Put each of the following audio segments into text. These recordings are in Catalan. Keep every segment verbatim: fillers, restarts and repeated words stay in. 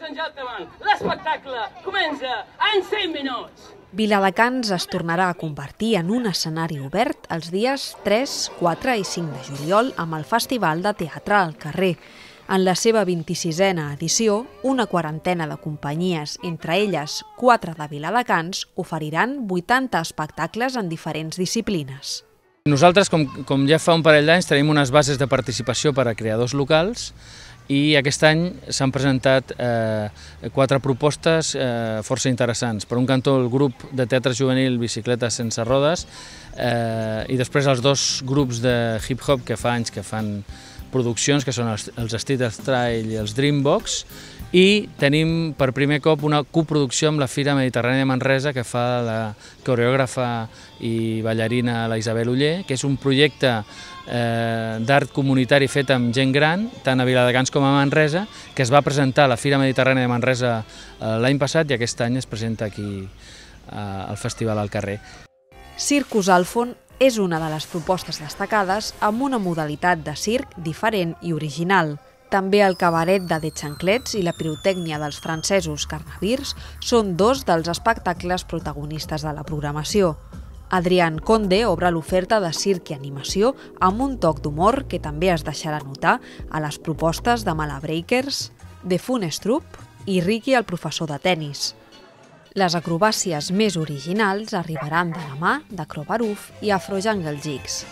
and gentlemen, l'espectacle comença en cinc minuts. Viladecans es tornarà a convertir en un escenari obert els dies tres, quatre i cinc de juliol amb el Festival de Teatre al Carrer. En la seva vint-i-sisena edició, una quarantena de companyies, entre elles quatre de Viladecans, oferiran vuitanta espectacles en diferents disciplines. Nosaltres, com, com ja fa un parell d'anys, tenim unes bases de participació per a creadors locals i aquest any s'han presentat eh, quatre propostes eh, força interessants. Per un cantó, el grup de teatre juvenil Bicicletes sense rodes eh, i després els dos grups de hip-hop que fa anys que fan produccions, que són els, els Street Trail i els Dreambox, i tenim per primer cop una coproducció amb la Fira Mediterrània de Manresa que fa la coreògrafa i ballarina la Isabel Oller, que és un projecte eh, d'art comunitari fet amb gent gran, tant a Viladecans com a Manresa, que es va presentar a la Fira Mediterrània de Manresa eh, l'any passat i aquest any es presenta aquí eh, al Festival al Carrer. Circus Alfon és una de les propostes destacades amb una modalitat de circ diferent i original. També el cabaret de De Xanclets i la pirotècnia dels francesos Carnavirs són dos dels espectacles protagonistes de la programació. Adrián Conde obre l'oferta de circ i animació amb un toc d'humor que també es deixarà notar a les propostes de Malabreakers, The Funstrup i Ricky el professor de tennis. Les acrobàcies més originals arribaran de la mà d'Acrobaruf i Afro Jungle Jigs.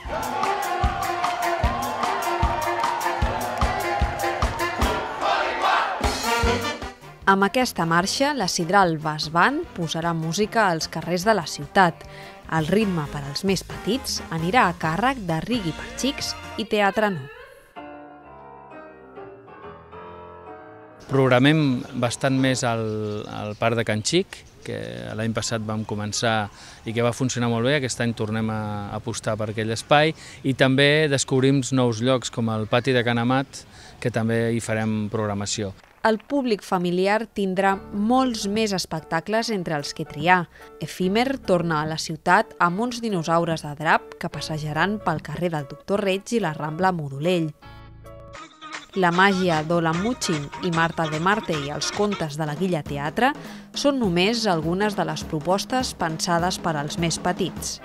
Amb aquesta marxa, la Sidral Bass Band posarà música als carrers de la ciutat. El ritme per als més petits anirà a càrrec de Rigui per xics i Teatre Nou. Programem bastant més al, al Parc de Can Xic, que l'any passat vam començar i que va funcionar molt bé. Aquest any tornem a apostar per aquell espai i també descobrim nous llocs com el Pati de Can Amat, que també hi farem programació. El públic familiar tindrà molts més espectacles entre els que triar. Efímer torna a la ciutat amb uns dinosaures de drap que passejaran pel carrer del Doctor Reig i la Rambla Modolell. La màgia d'Ola Muchin i Marta de Marte i els contes de la Guilla Teatre són només algunes de les propostes pensades per als més petits.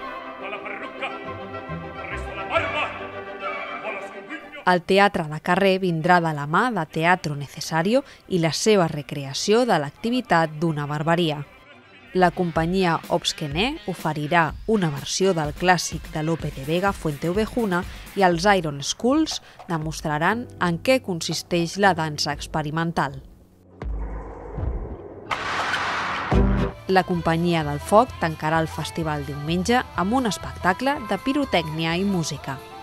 El teatre de carrer vindrà de la mà de Teatro Necesario i la seva recreació de l'activitat d'una barbaria. La companyia Obsquené oferirà una versió del clàssic de Lope de Vega Fuenteovejuna i els Iron Schools demostraran en què consisteix la dansa experimental. La companyia del Foc tancarà el festival diumenge amb un espectacle de pirotècnia i música.